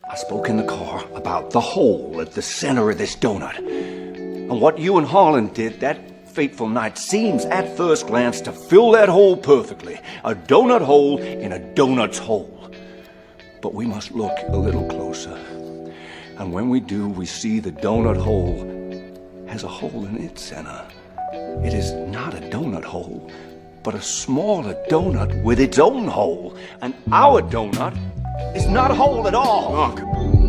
I spoke in the car about the hole at the center of this donut. And what you and Harlan did that fateful night seems at first glance to fill that hole perfectly. A donut hole in a donut's hole. But we must look a little closer. And when we do, we see the donut hole has a hole in its center. It is not a donut hole, but a smaller donut with its own hole. And our donut is not a hole at all. Look,